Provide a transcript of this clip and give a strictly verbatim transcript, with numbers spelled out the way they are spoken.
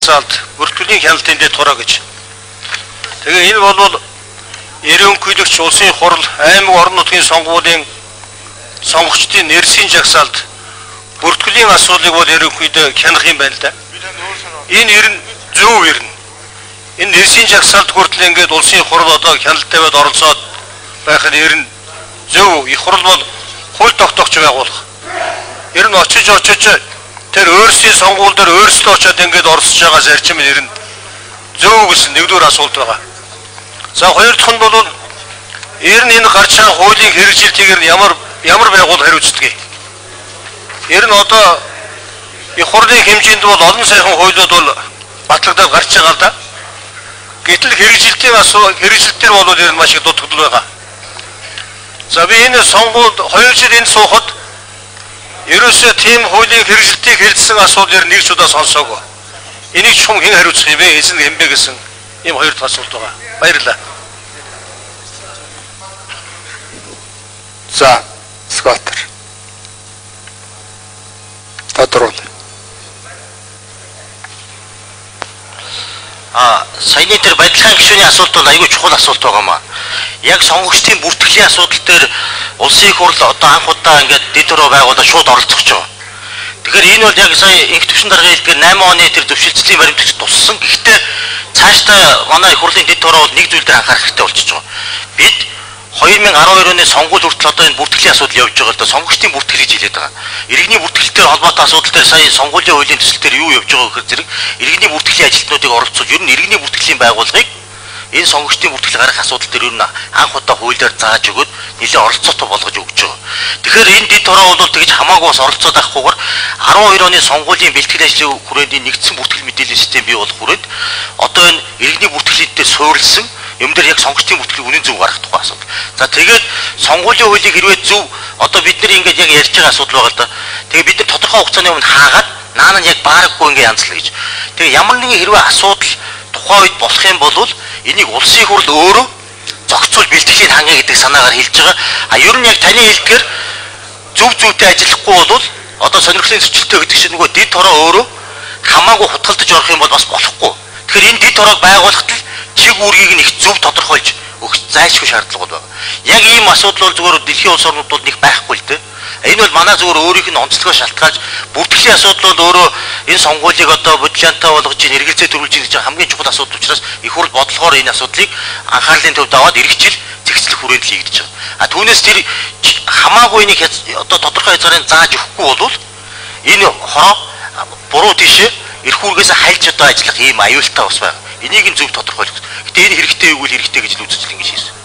жагсаалт бүртгэлийн хяналтын дэд хороо гэж. Тэгээ энэ бол ерөнхийлөгч улсын хурал аймаг орон нутгийн сонгуулийн сонгогчдын нэрсийн жагсаалт бүртгэлийн асуудлыг бол ерөнхийдөө хянах юм байна л да. Энэ ер нь зөв ер нь. Энэ нэрсийн жагсаалт хүртэл ингээд улсын хурал одоо хяналт тавиад оролцоод байх нь ер нь зөв. Их хурал бол хууль тогтоогч байгуулах. Ер нь очиж очиж тэр өөрсдийн сонгуул дээр өөрсдөө очиод ингээд оролцож байгаа зарчим ер нь зөв гэсэн нэгдүгээр асуулт байгаа. За хоёр дахь нь бол ер нь энэ гарч байгаа хуулийн хэрэгжилтийг ямар ямар байгуул хариуцдаг. Ер нь одоо их хурлын хэмжээнд бол олон сайхан хуулиуд бол батлагдаад гарч байгаа л да. Гэтэл хэрэгжилтийн асуу хэрэгжилтээр бол ер нь маш их дутагдал байгаа. За би энэ сонгуульд хоёр жил энэ суухад ерөөсөө тийм хуулийн хэрэгжилтийг хэлсэн асуудал ер нь нэг ч удаа сонсоогүй. Энийг ч хүн хэн хариуцах юм бэ? Эзэн хэмбэ гэсэн ийм хоёр дахь асуулт байгаа. Баярлалаа. За, Скотер. Тодорхой. А саяны тэр барилгын гишүүний асуулт бол айгүй чухал асуулт байгаа маа. Яг сонгогчдын бүртгэлийн асуудал дээр улсын хурал одоо анх удаа ингээд дэд хороо байгуулаад шууд оролцох гэж байгаа. Тэгэхээр энэ бол яг сая инх төвшин даргын хэлдгээр найман оны тэр зөвшөлтслийн баримтагч туссан. Гэхдээ цаашдаа манай их хурлын дэд хороо бол нэг зүйл дээр анхаарах хэрэгтэй болчихж байгаа. Бид two thousand twelve оны сонгуул хүртэл одоо энэ бүртгэлийн асуудал явж байгаа л да. Сонгогчдын бүртгэл гэж хэлээд байгаа. Иргэний бүртгэлтэй холбоотой асуудал дээр сая сонгуулийн хуулийн төсөл дээр юу явж байгаа гэхээр зэрэг иргэний бүртгэлийн ажилтнуудыг оролцуулж ер нь иргэний бүртгэлийн байгууллагыг энэ сонгогчдын бүртгэл гаргах асуудал дээр ер нь анх удаа хуулиар зааж өгөөд нэлээд оролцоотой болгож өгч байгаа. Тэгэхээр энэ дэд хороо бол тэгж хамаагүй бас оролцоод авахгүйгээр twelve оны сонгуулийн бэлтгэл ажлын хүрээний нэгдсэн бүртгэл мэдээллийн систем бий болох хүрээд одоо энэ иргэний бүртгэлийн дээр суурилсан юм дээр яг сонгогчдын бүртгэлийг үнэн зөв гаргах тухай асуудал. За тэгээд сонгуулийн хуулийг хэрвээ зөв одоо бид нар ингэж яг ярьж байгаа асуудал байгаа л да. Тэгээд бид нар тодорхой хугацааны өмнө хаагаад наана нь яг баарахгүй ингэ янзлаа гэж. Тэгээд ямар нэгэн хэрвээ асуудал тухайн үед болох юм бол энийг улсын хурал өөрөө зохицуул бэлтгэлийн хангая гэдэг санаагаар хэлж байгаа. А ер нь яг таны хэлдгээр зөв зүйтэй ажиллахгүй бол одоо сонирхлын зөрчилтэй гэдэг чинь нөгөө дэд хороо өөрөө хамаагүй хутгалдаж орох юм бол бас болохгүй. Тэгэхээр энэ дэд хороог байгуулахад л чиг үүргийг нь их зөв тодорхойлж өгч зайлшгүй шаардлага байна. Яг ийм асуудал бол зөвхөн дэлхийн улс орнуудад нэг байхгүй л дээ. Энэ бол манай зөвхөн өөрийнх нь онцлогоо шалтгаалж бүртгэлийн асуудал бол өөрөө энэ сонгуулийг одоо бодлонтой болгож ийн эргэлзээ төрүүлж ийн гэж хамгийн чухал асуудал учраас их хурл бодлогоор энэ асуудлыг анхаарлын төвд аваад эргэжил зэгцлэх хүрээнд л хийж байгаа. А түүнээс тэр хамаагүй нэг одоо тодорхой хязгаарын зааж өгөхгүй бол энэ хороо буруу тийшээ эрх үүргээс хайлж одоо ажиллах ийм аюултай бас байна. Энийг нь зөв тодорхойлох. Гэтэ энэ хэрэгтэй юу гэвэл хэрэгтэй гэж л үзэж л ингэж хийсэн.